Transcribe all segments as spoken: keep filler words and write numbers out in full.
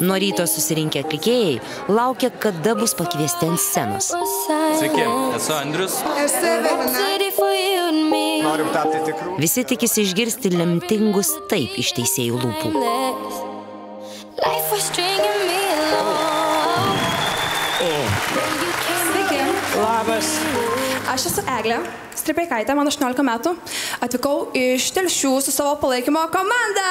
Nuo ryto susirinkę atlikėjai laukia, kada bus pakviesti ant scenos. Sveiki, esu Andrius. Esu Evelina. Norim tapti tikrų. Visi tikisi išgirsti lemtingus taip iš teisėjų lūpų. Sveiki. Labas. Aš esu Eglė Stripeikaitė, man aštuoniolika metų. Atvykau iš Telšių su savo palaikymo komanda.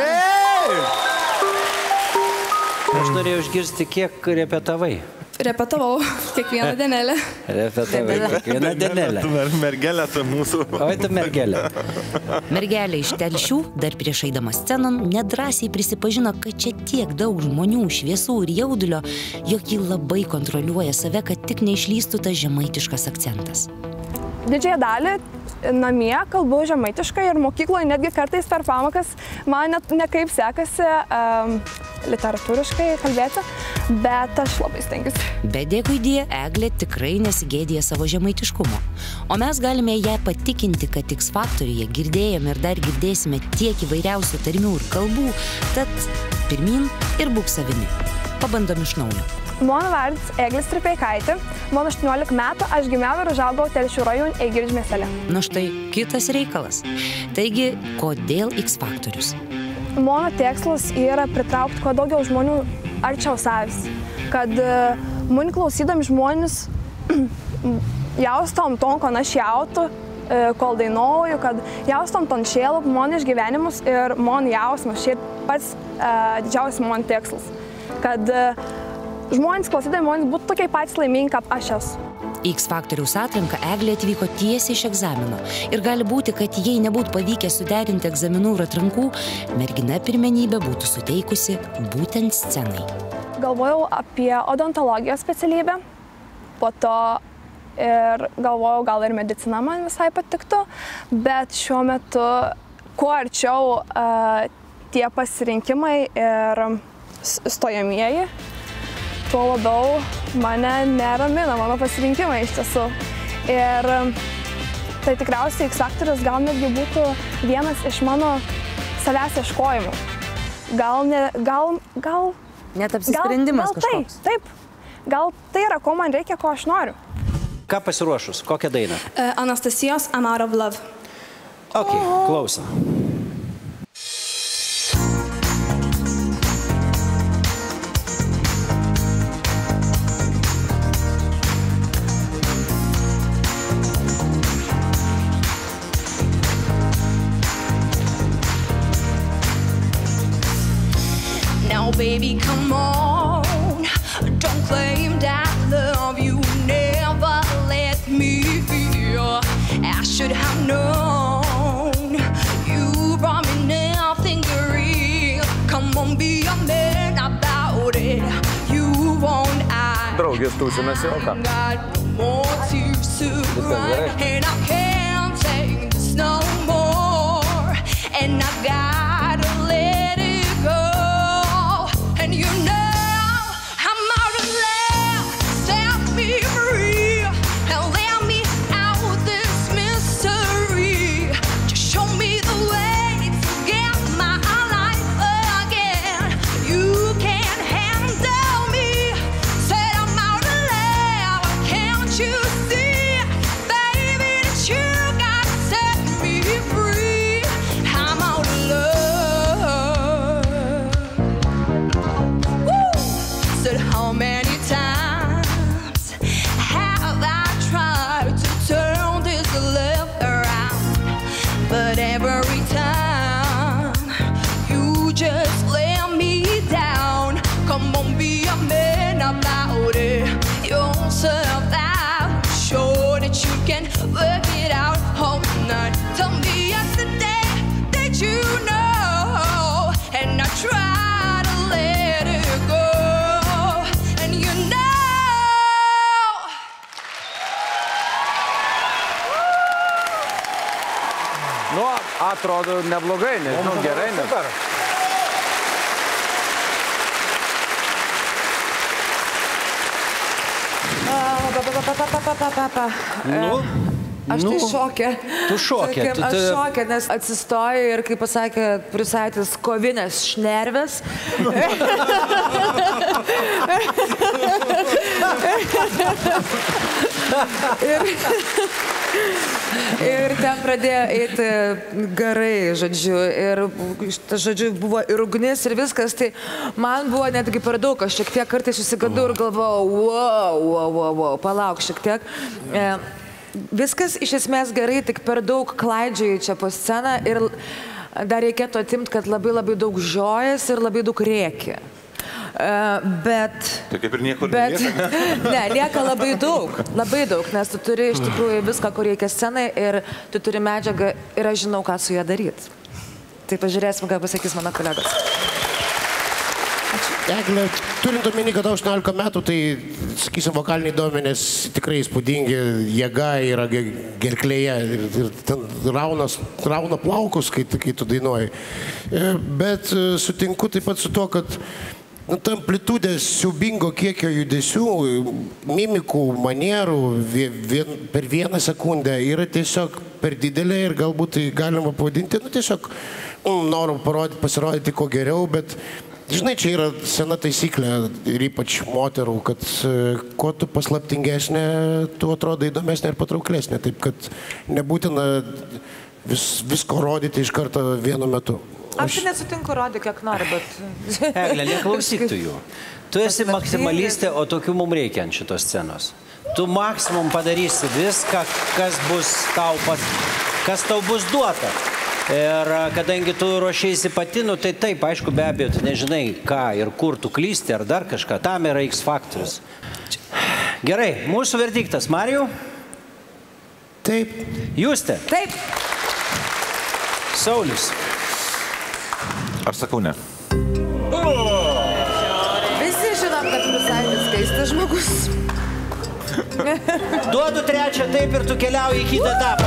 Aš norėjau išgirsti, kiek repetavai. Repetavau kiekvieną dienelę. Repetavai kiekvieną dienelę. Mergelė ta mūsų. Oi, ta mergelė. Mergelė iš Telšių, dar prieš eidama scenon, nedrąsiai prisipažino, kad čia tiek daug žmonių, šviesų ir jaudulio, jog ji labai kontroliuoja save, kad tik neišlystų tas žemaitiškas akcentas. Didžiąją dalį namie kalbu žemaitiškai ir mokykloje netgi kartais per pamokas man net nekaip sekasi um, literatūriškai kalbėti, bet aš labai stengiuosi. Bet dėkui die, Eglė tikrai nesigėdija savo žemaitiškumo. O mes galime ją patikinti, kad X Faktoriuje girdėjome ir dar girdėsime tiek įvairiausių tarmių ir kalbų, tad pirmin ir būk savimi. Pabandom iš naujo. Mano vardas Eglė Stripeikaitė, man aštuoniolika metų, aš gimiau ir užaugau Telšių rajone Eigiržių miestely. Na štai kitas reikalas. Taigi, kodėl X Faktorius? Mano tikslas yra pritraukti kuo daugiau žmonių arčiau savęs, kad mane klausydami žmonės jaustom ton, ko aš jautu, kol dainuoju, kad jaustom ton šėlų, mano išgyvenimus ir mano jausmas. Šie pats uh, didžiausias mano tikslas, kad uh, žmonės klausydami žmonės būtų tokie patys laimingi, kaip aš esu. X Faktoriaus atranką Eglė atvyko tiesiai iš egzamino. Ir gali būti, kad jei nebūtų pavykę suderinti egzaminų ir atrankų, mergina pirmenybę būtų suteikusi būtent scenai. Galvojau apie odontologijos specialybę, po to ir galvojau, gal ir medicina man visai patiktų, bet šiuo metu kuo arčiau uh, tie pasirinkimai ir stojamieji, tuo labiau mane neramina mano pasirinkimai iš tiesų. Ir tai tikriausiai X Faktorius gal netgi būtų vienas iš mano savęs ieškojimų. Gal, ne, gal, gal... Net apsisprendimas gal, gal kažkoks. Taip, taip. Gal tai yra, ko man reikia, ko aš noriu. Ką pasiruošus? Kokią dainą? Uh, Anastasijos I'm Out of Love. Ok, klausom. Now baby, come on, don't claim that love you never let me feel. I should have known you brought me nothing real. Come on, be a man about it. You won't I Draugės tūsinasi, o ką? got more tears to cry, and I can't take this no more, and I gotta let it go. And you know I'm out of love, set me free, and let me out this mystery. Just show me the way to get my life again. You can't handle me, said I'm out of love. Can't you see, baby, that you got to set me free? I'm out of love. Said how many times have I tried to turn this love around, but every time you just let me down. Come on, be a man about it yourself out, sure that you can work it out all night. Tell me yesterday that you know, and I try to let it go. Nu, atrodo neblogai, nežinau, gerai, ne? Nu, Aš tai šokė. Tu šokė. Sakėm, aš šokė, nes atsistoju ir, kaip pasakė Prusaitis, kovinės šnervės. ir, ir ten pradėjo eiti garai, žodžiu. Ir, žodžiu, buvo ir ugnis, ir viskas. Tai man buvo netgi per daug. Aš šiek tiek kartais susigadau ir galvojau, wow, wow, wow, wow, palauk šiek tiek. E, viskas iš esmės gerai, tik per daug klaidžiai čia po sceną. Ir dar reikėtų atimti, kad labai labai daug žiojas ir labai daug rėki. Uh, bet... Tai kaip ir niekur bet, nelieka. Ne, lieka labai daug, labai daug, nes tu turi iš tikrųjų viską, kur reikia scenai ir tu turi medžiagą ir aš žinau, ką su ją daryti. Tai pažiūrėsim, ką pasakys mano kolegos. Egle, turint omeny, kad aštuoniolika metų, tai, sakysim, vokaliniai duomenės tikrai įspūdingi, jėga yra gerklėje ir, ir ten raunas, rauna plaukus, kai, kai tu dainuoji. Bet sutinku taip pat su to, kad nu, ta amplitudė siaubingo kiekio judesių, mimikų, manierų vien, per vieną sekundę yra tiesiog per didelė ir galbūt tai galima pavadinti, nu, tiesiog noru parodyti, pasirodyti ko geriau, bet žinai, čia yra sena taisyklė ir ypač moterų, kad kuo tu paslaptingesnė, tu atrodo įdomesnė ir patrauklesnė, taip kad nebūtina vis, visko rodyti iš karto vienu metu. Aš nesutinku rodyti, kiek nori, bet... Egle, neklausyk tu jų. Tu esi maksimalistė, o tokių mums reikia ant šitos scenos. Tu maksimum padarysi viską, kas bus tau, pat, kas tau bus duota. Ir kadangi tu ruošėsi pati, nu tai taip, aišku, be abejo, tu nežinai, ką ir kur tu klysti ar dar kažką. Tam yra X faktorius. Gerai, mūsų verdiktas. Marijau? Taip. Justė? Taip. Saulius? Aš sakau ne. Visi žinom, kad Prusaitis keistas žmogus. Duodu trečią taip ir tu keliauji į kitą etapą.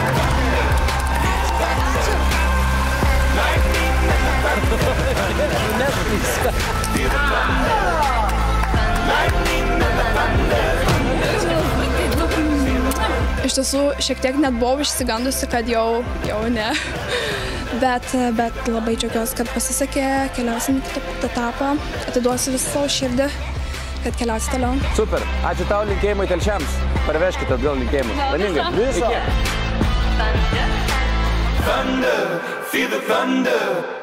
Iš tiesų, šiek tiek net buvau išsigandusi, kad jau, jau ne. Bet, bet labai džiaugiuosi, kad pasisekė, keliausim į kitą etapą, atiduosiu visą savo širdį, kad keliausi toliau. Super, ačiū tau, linkėjimai telšiams. Parvežkite atgal linkėjimus. Laimingai. Viso. Thunder, feel the thunder.